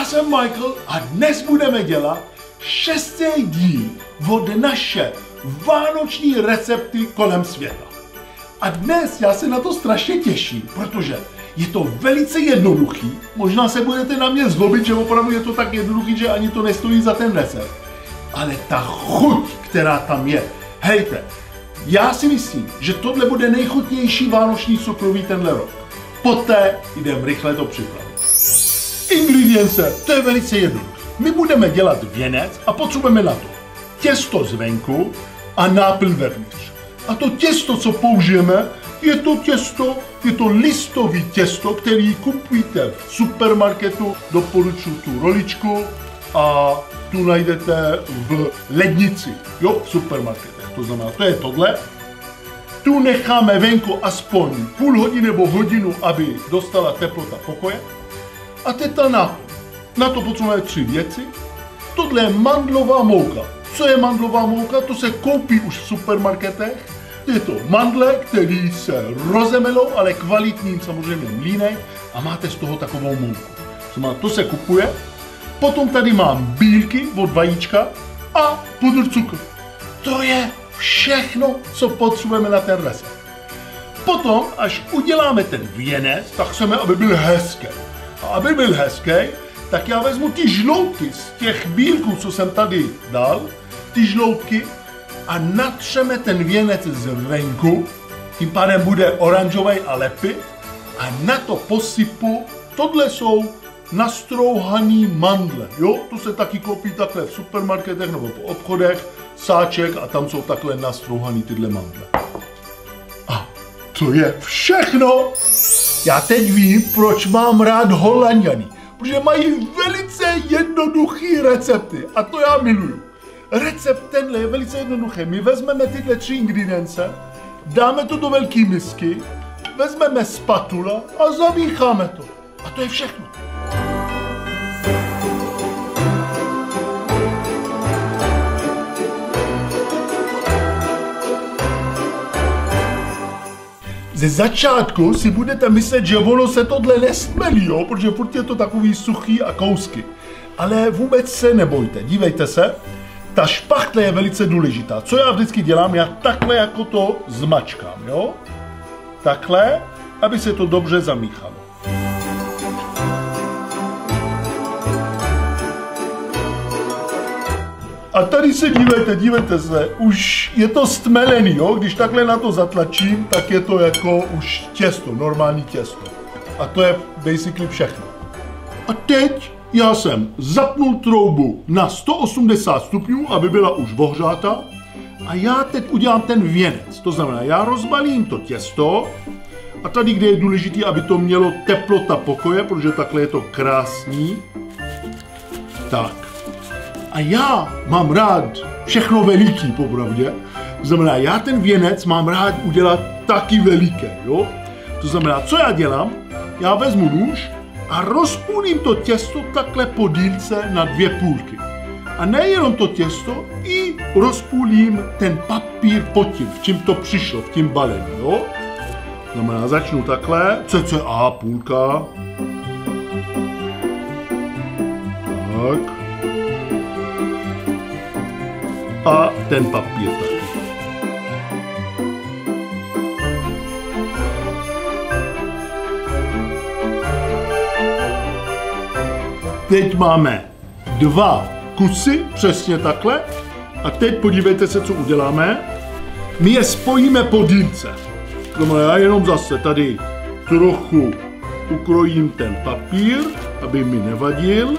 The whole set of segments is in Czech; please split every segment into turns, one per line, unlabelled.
Já jsem Michael a dnes budeme dělat 6. díl od naše vánoční recepty kolem světa. A dnes já se na to strašně těším, protože je to velice jednoduchý. Možná se budete na mě zlobit, že opravdu je to tak jednoduchý, že ani to nestojí za ten recept. Ale ta chuť, která tam je, hejte, já si myslím, že tohle bude nejchutnější vánoční cukroví tenhle rok. Poté jdem rychle to připravit. Ingredience, to je velice jednoduché. My budeme dělat věnec a potřebujeme na to těsto zvenku a náplň vevnitř. A to těsto, co použijeme, je to listový těsto, který kupujete v supermarketu, doporučuji tu roličku a tu najdete v lednici, jo, v supermarketech. To znamená, to je tohle. Tu necháme venku aspoň půl hodiny nebo hodinu, aby dostala teplota pokoje. A teď ta náplň. Na to potřebujeme 3 věci. Tohle je mandlová mouka. Co je mandlová mouka? To se koupí už v supermarketech. Je to mandle, který se rozemelou, ale kvalitním samozřejmě mlýnek a máte z toho takovou mouku. To se kupuje. Potom tady mám bílky od vajíčka a pudr cukru. To je všechno, co potřebujeme na ten recept. Potom, až uděláme ten věnec, tak chceme, aby byl hezký. A aby byl hezký, tak já vezmu ty žloutky z těch bílků, co jsem tady dal, ty žloutky a natřeme ten věnec zvenku, tím pádem bude oranžový a lepit a na to posypu, tohle jsou nastrouhaný mandle, jo, to se taky koupí takhle v supermarketech nebo po obchodech, sáček a tam jsou takhle nastrouhaný tyhle mandle. A to je všechno! Já teď vím, proč mám rád Holanďany, protože mají velice jednoduchý recepty a to já miluju. Recept tenhle je velice jednoduchý. My vezmeme tyhle 3 ingredience, dáme to do velké misky, vezmeme spatula a zamícháme to. A to je všechno. Ze začátku si budete myslet, že ono se tohle nestmelí, jo? Protože furt je to takový suchý a kousky. Ale vůbec se nebojte, dívejte se. Ta špachtle je velice důležitá. Co já vždycky dělám, já takhle jako to zmačkám, jo? Takhle, aby se to dobře zamíchalo. A tady se dívejte se, už je to stmelený, jo? Když takhle na to zatlačím, tak je to jako už těsto, normální těsto. A to je basically všechno. A teď já jsem zapnul troubu na 180 stupňů, aby byla už ohřátá. A já teď udělám ten věnec. To znamená, já rozbalím to těsto. A tady, kde je důležité, aby to mělo teplota pokoje, protože takhle je to krásný. Tak. A já mám rád všechno veliký, popravdě. To znamená, já ten věnec mám rád udělat taky veliký, jo. To znamená, co já dělám? Já vezmu nůž a rozpůlím to těsto takhle po dílce na 2 půlky. A nejenom to těsto, i rozpůlím ten papír pod tím, v čím to přišlo, v tím balení, jo. Znamená, začnu takhle, cca půlka. Tak. A ten papír taky. Teď máme 2 kusy, přesně takhle. A teď podívejte se, co uděláme. My je spojíme po dílce. Já jenom zase tady trochu ukrojím ten papír, aby mi nevadil.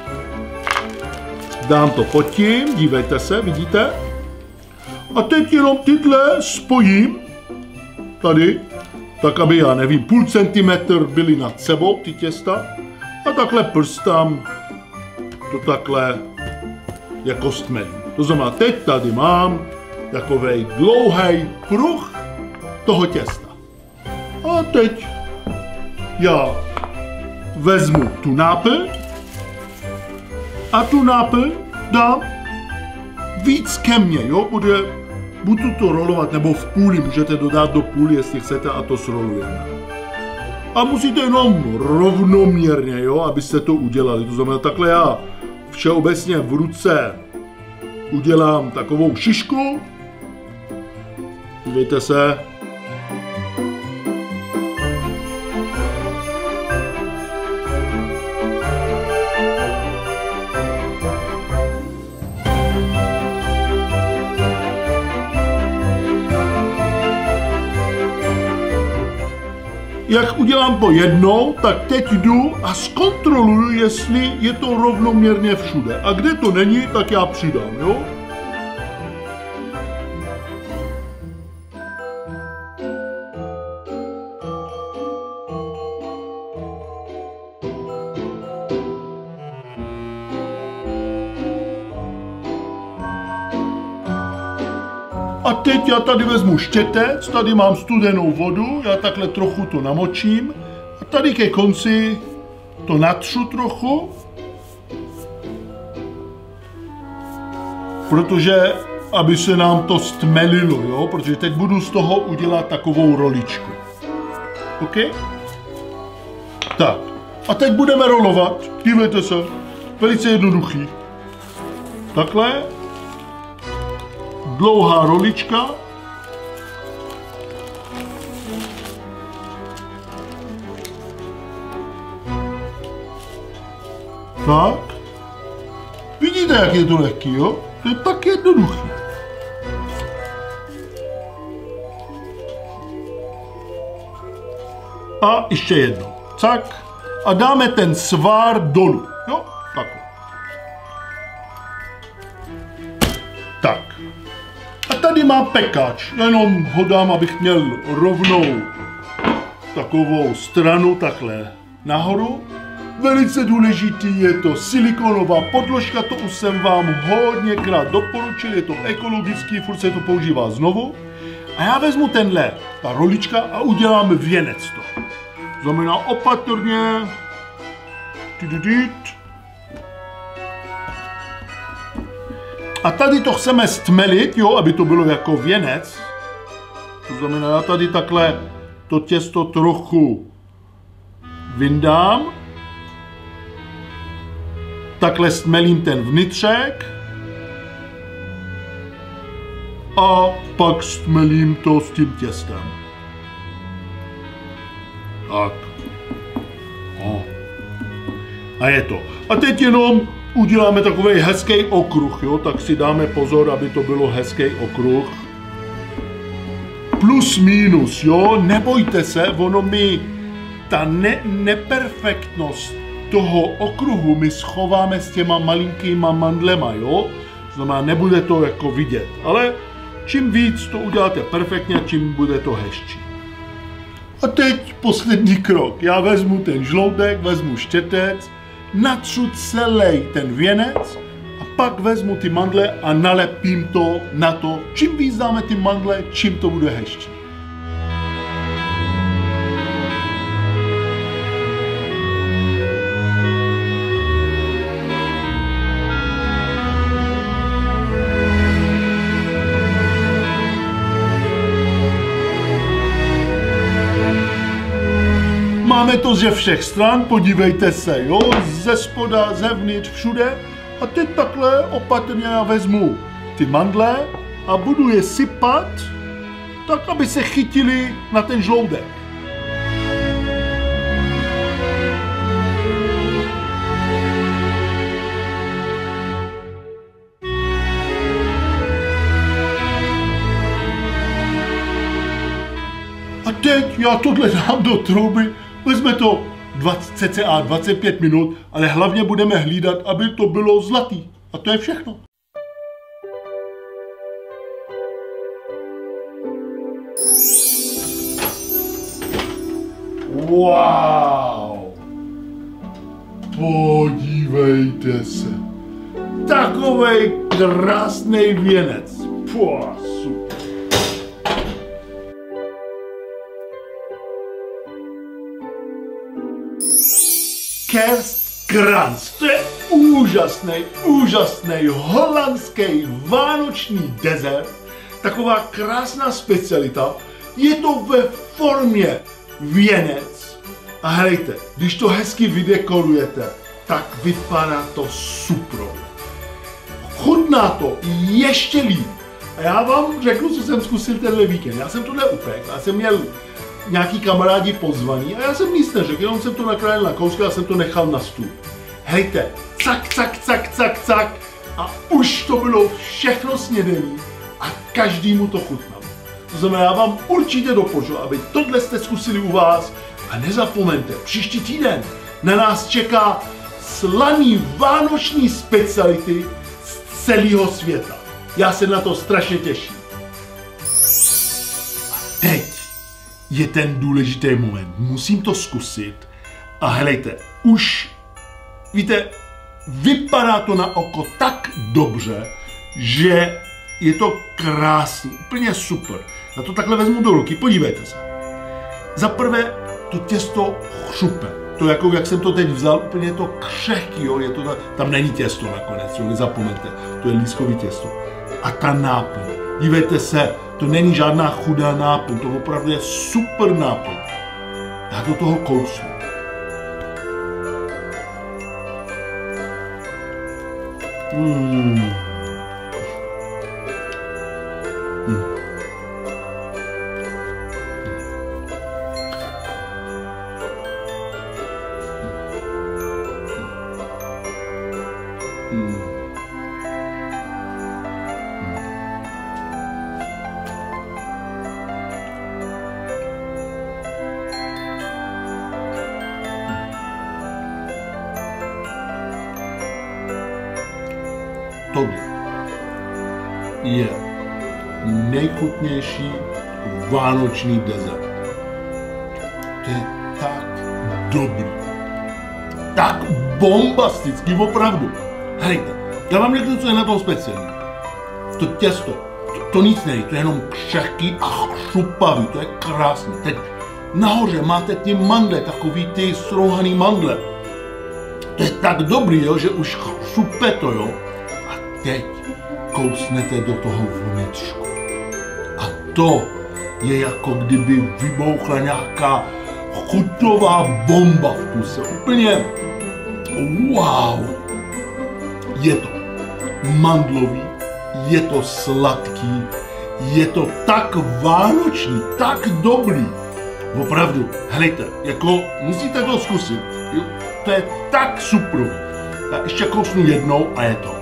Dám to pod tím, dívejte se, vidíte? A teď jenom tyhle spojím, tady, tak aby, já nevím, půl centimetr byly nad sebou, ty těsta. A takhle prstám to takhle jako stmelím. To znamená, teď tady mám takovej dlouhý pruh toho těsta. A teď já vezmu tu náplň a tu náplň dám víc ke mně, jo, protože budu to rolovat, nebo v půli, můžete dodat do půly, jestli chcete, a to srolujeme. A musíte jenom rovnoměrně, jo, abyste to udělali. To znamená, takhle já všeobecně v ruce udělám takovou šišku. Dívejte se. Jak udělám to jednou, tak teď jdu a zkontroluju, jestli je to rovnoměrně všude. A kde to není, tak já přidám, jo? A teď já tady vezmu štětec, tady mám studenou vodu, já takhle trochu to namočím a tady ke konci to natřu trochu, protože aby se nám to stmelilo, jo, protože teď budu z toho udělat takovou roličku. OK? Tak, a teď budeme rolovat, dívejte se, velice jednoduchý. Takhle. Dlouhá rolička. Tak. Vidíte, jak je to lehký, jo? To je tak jednoduchý. A ještě jedno. Tak. A dáme ten svár dolů, jo? Takhle. Tak. A tady mám pekáč, jenom ho dám, abych měl rovnou takovou stranu takhle nahoru. Velice důležitý je to silikonová podložka, to už jsem vám hodněkrát doporučil, je to ekologický, furt se to používá znovu. A já vezmu ta rolička a uděláme věnec toho. Znamená opatrně. A tady to chceme stmelit, jo, aby to bylo jako věnec. To znamená, já tady takhle to těsto trochu vyndám. Takhle stmelím ten vnitřek. A pak stmelím to s tím těstem. Tak. A je to. A teď jenom uděláme takový hezký okruh, jo? Tak si dáme pozor, aby to bylo hezký okruh. Plus minus, jo? Nebojte se, ono mi ta neperfektnost toho okruhu my schováme s těma malinkýma mandlema, jo? Znamená, nebude to jako vidět, ale čím víc to uděláte perfektně, čím bude to hezčí. A teď poslední krok. Já vezmu ten žloudek, vezmu štětec, natřu celý ten věnec a pak vezmu ty mandle a nalepím to na to. Čím víc dáme ty mandle, čím to bude hezčí. Máme to ze všech stran, podívejte se, jo, ze spoda, zevnitř, všude. A teď takhle opatrně já vezmu ty mandle a budu je sypat, tak, aby se chytili na ten žloudek. A teď já tohle dám do trouby. Vezme to cca 25 minut, ale hlavně budeme hlídat, aby to bylo zlatý. A to je všechno. Wow! Podívejte se. Takovej krásný věnec. Puh, super. Kerstkranz, to je úžasný holandský vánoční dezert, taková krásná specialita. Je to ve formě věnec A hlejte, když to hezky vydekorujete, tak vypadá to super. Chutná to ještě líp. A já vám řeknu, co jsem zkusil tenhle víkend. Já jsem to neupekl, já jsem měl nějaký kamarádi pozvaný a já jsem nic neřekl, jenom jsem to nakrájel na kousky a jsem to nechal na stůl. Hejte, cak, cak, cak, cak, cak a už to bylo všechno snědení a každému to chutnalo. To znamená, já vám určitě doporučuji, aby tohle jste zkusili u vás a nezapomeňte, příští týden na nás čeká slaný vánoční speciality z celého světa. Já se na to strašně těším. A teď je ten důležitý moment. Musím to zkusit. A helejte, už, víte, vypadá to na oko tak dobře, že je to krásný, úplně super. Já to takhle vezmu do ruky, podívejte se. Za prvé, to těsto chřupe. To jako, jak jsem to teď vzal, úplně je to křehký, jo, je to tam není těsto nakonec, jo, nezapomeňte, to je lískový těsto. A ta náplň, dívejte se, to není žádná chudá náplň, to opravdu je super náplň. Já do toho kousnu. Tohle je nejchutnější vánoční dezert. To je tak dobrý, tak bombastický, opravdu. Hejte, já vám řeknu, co je na tom speciální. To těsto, to nic není, to je jenom křehký a chřupavý, to je krásný. Teď nahoře máte ty mandle, takový ty strouhaný mandle. To je tak dobrý, jo, že už chřupe to, jo. Teď kousnete do toho vnitřku. A to je jako kdyby vybouchla nějaká chuťová bomba v puse. Úplně wow. Je to mandlový, je to sladký, je to tak vánoční, tak dobrý. Opravdu, hlejte, jako musíte to zkusit. To je tak super. Já ještě kousnu jednou a je to.